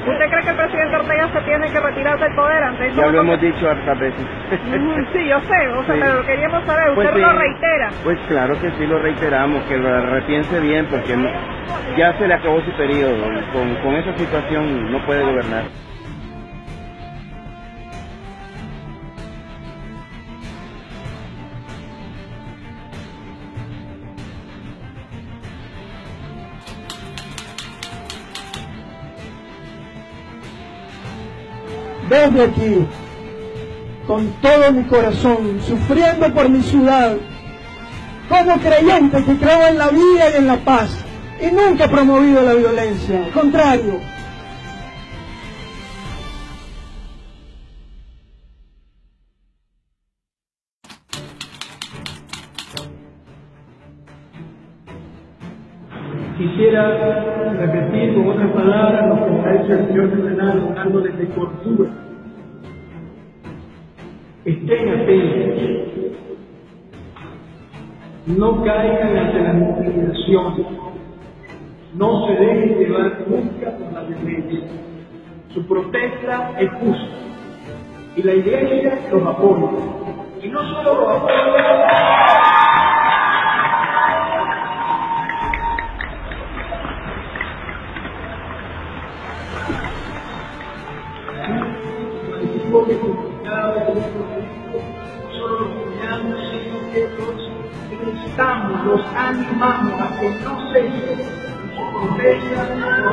¿Usted cree que el presidente Ortega se tiene que retirar del poder antes? Ya lo hemos dicho hartas veces. Sí, yo sé, o sea, Sí. pero queríamos saber, ¿usted Pues sí, lo reitera? Pues claro que sí, lo reiteramos, que lo repiense bien, porque ya se le acabó su periodo. Con esa situación no puede gobernar. Desde aquí, con todo mi corazón, sufriendo por mi ciudad, como creyente que creo en la vida y en la paz, y nunca he promovido la violencia, al contrario. Quisiera repetir con otras palabras lo que ha dicho el señor Cardenal hablándoles de cordura. Estén atentos, no caigan ante la intimidación, no se dejen llevar nunca por la violencia. Su protesta es justa y la Iglesia los apoya. Y no solo los apoya, que comunicado, no solo los apoyamos, sino que los instamos, los animamos a que no cesen su protesta.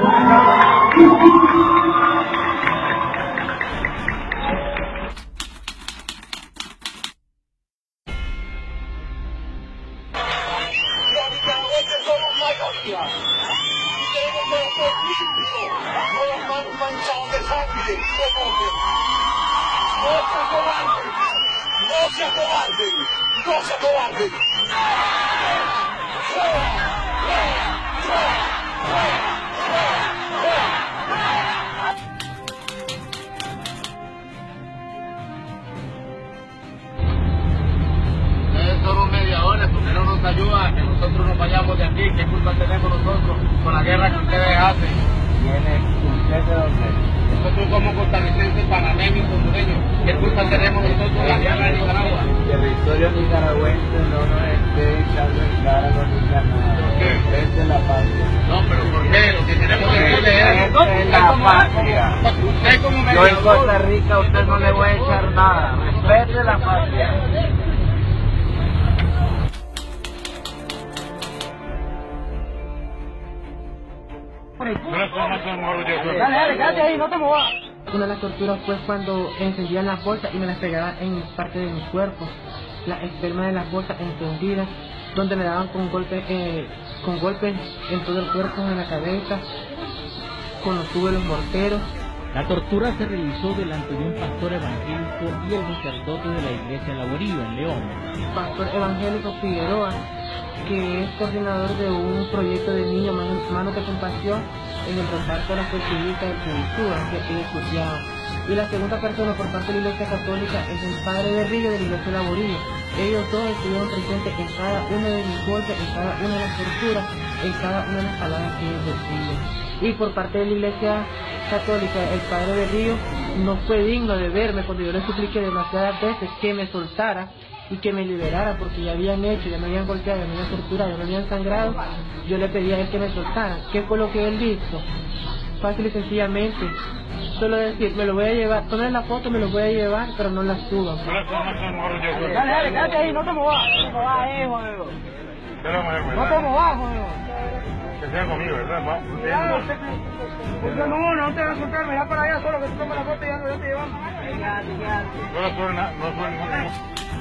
Solo media hora, porque no nos ayuda a que nosotros nos vayamos de aquí. ¿Qué culpa tenemos nosotros con la guerra que ustedes hacen? ¿Tiene usted de dónde? Nosotros somos costarricenses, panameños, hondureños. ¿Qué culpa tenemos nosotros de la guerra de Nicaragua? El territorio nicaragüense no nos esté echando en cara con nada. Respete la patria. No, pero ¿por qué? Lo que tenemos que decirle es... Respete la patria. Usted como Yo en Costa Rica a usted no le voy a echar nada. Respete la patria. Una de las torturas fue cuando encendían las bolsas y me las pegaban en parte de mi cuerpo. Las espermas de las bolsas encendidas, donde me daban con golpes en todo el cuerpo, en la cabeza, con los tubos de los morteros. La tortura se realizó delante de un pastor evangélico y el sacerdote de la iglesia Laborío en León. Pastor Evangélico Figueroa, que es coordinador de un proyecto de niños Manos de Compasión en el reparto de la Fertilidad del Cultura, que es estudiado. Y la segunda persona por parte de la Iglesia Católica es el padre de Río de la Iglesia Laborío. Ellos dos estuvieron presentes en cada uno de mis golpes, en cada una de las torturas, en cada una de las palabras que ellos decían. Y por parte de la Iglesia Católica, el padre de Río no fue digno de verme cuando yo le supliqué demasiadas veces que me soltara y que me liberara, porque ya habían hecho, ya me habían golpeado, ya me habían torturado, ya me habían sangrado. Yo le pedí a él que me soltara. ¿Qué fue lo que él hizo? Fácil y sencillamente, solo decir, me lo voy a llevar, poner la foto, me lo voy a llevar, pero no la suban. Dale, quédate ahí, no te movas. No te movas ahí, joder. No te movas, joder. Que sea conmigo, ¿verdad? No te vas a soltar, mira para allá, solo que tú tomas la foto y ya te llevamos. No suena.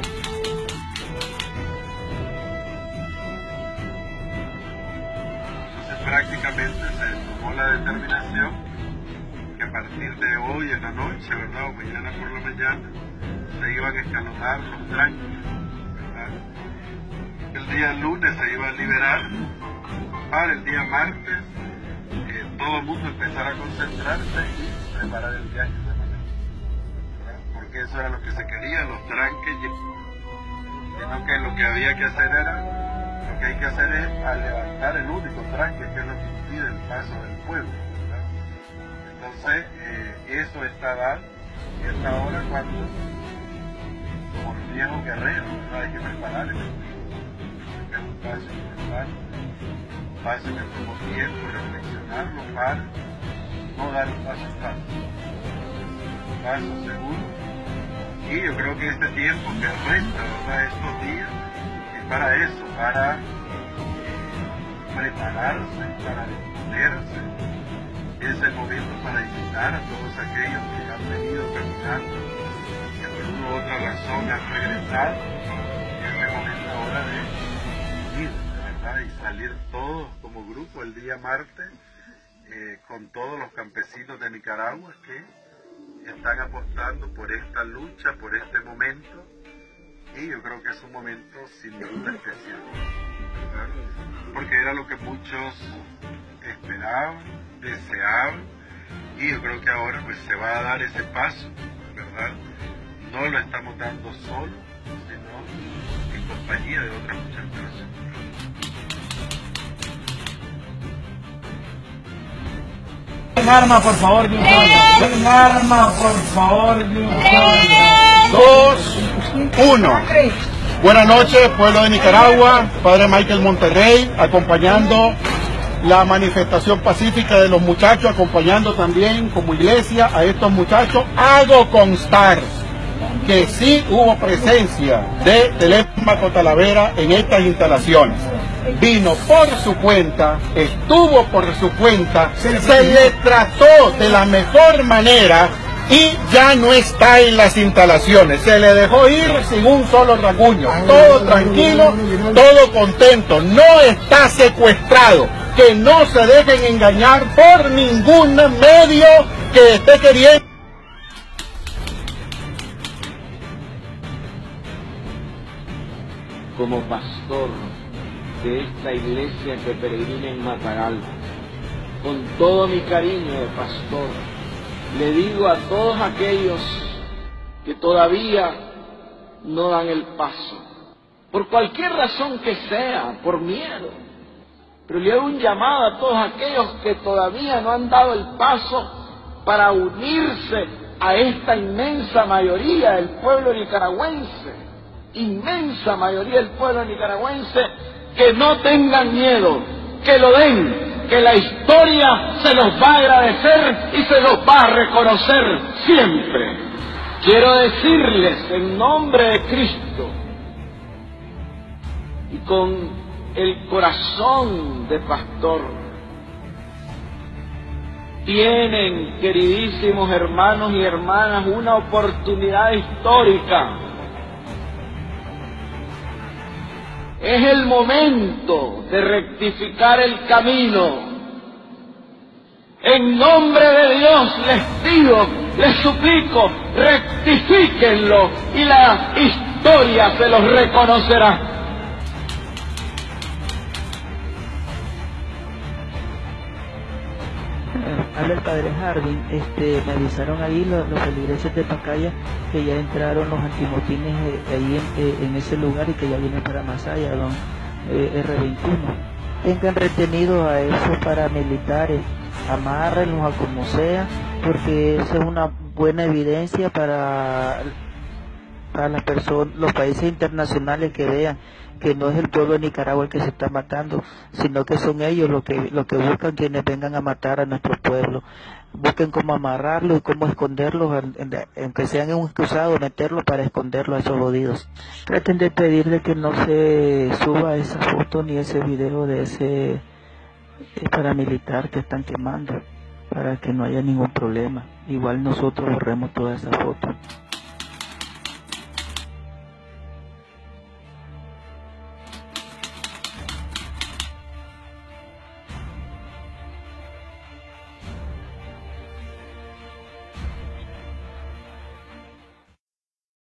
Prácticamente se tomó la determinación que a partir de hoy en la noche, ¿verdad? O mañana por la mañana, se iban a escalonar los tranques, ¿verdad? El día lunes se iba a liberar, para el día martes todo el mundo empezara a concentrarse y preparar el viaje de manera, ¿verdad? Porque eso era lo que se quería, los tranques, sino que lo que había que hacer era... Lo que hay que hacer es a levantar el único tranque que es lo que impide el paso del pueblo, ¿verdad? Entonces, eso está dado y hasta ahora cuando, como los viejos guerreros, ¿verdad? Hay que preparar el es un paso importante, un paso que tomó tiempo reflexionarlo para no dar un paso fácil, un paso seguro. Y yo creo que este tiempo que resta, ¿verdad? Estos días, es para eso, para prepararse, para disponerse. Es el momento para invitar a todos aquellos que han venido caminando, que por una u otra razón han regresado. Es el momento ahora de ir, ¿verdad? Y salir todos como grupo el día martes con todos los campesinos de Nicaragua que están apostando por esta lucha, por este momento. Y yo creo que es un momento sin duda especial, ¿verdad? Porque era lo que muchos esperaban, deseaban, y yo creo que ahora pues se va a dar ese paso, ¿verdad? No lo estamos dando solo, sino en compañía de otras muchas personas. Un arma, por favor, de un solo. Un arma, por favor, de un solo. 2, 1. Buenas noches, pueblo de Nicaragua, Padre Michael Monterrey, acompañando la manifestación pacífica de los muchachos, acompañando también como iglesia a estos muchachos. Hago constar que sí hubo presencia de Telémaco Talavera en estas instalaciones. Vino por su cuenta, estuvo por su cuenta, se le trató de la mejor manera y ya no está en las instalaciones. Se le dejó ir sin un solo rasguño. Todo tranquilo, todo contento. No está secuestrado. Que no se dejen engañar por ningún medio que esté queriendo. Como pastor de esta iglesia que peregrina en Matagalpa, con todo mi cariño de pastor, le digo a todos aquellos que todavía no dan el paso, por cualquier razón que sea, por miedo, pero le hago un llamado a todos aquellos que todavía no han dado el paso para unirse a esta inmensa mayoría del pueblo nicaragüense, inmensa mayoría del pueblo nicaragüense, que no tengan miedo, que lo den, que la historia se los va a agradecer y se los va a reconocer siempre. Quiero decirles en nombre de Cristo y con el corazón de pastor, tienen, queridísimos hermanos y hermanas, una oportunidad histórica. Es el momento de rectificar el camino. En nombre de Dios les pido, les suplico, rectifíquenlo y la historia se los reconocerá. Habla el padre Harding. Me avisaron ahí los feligreses de Pacaya que ya entraron los antimotines ahí en ese lugar y que ya vienen para Masaya, don R21. Tengan retenidos a esos paramilitares, amárrenlos a como sea, porque eso es una buena evidencia para las personas, los países internacionales que vean que no es el pueblo de Nicaragua el que se está matando, sino que son ellos los que buscan quienes vengan a matar a nuestro pueblo. Busquen cómo amarrarlos y cómo esconderlos, aunque sean en un cruzado, meterlos para esconderlos a esos jodidos. Traten de pedirle que no se suba esa foto ni ese video de ese paramilitar que están quemando, para que no haya ningún problema. Igual nosotros borremos toda esa foto.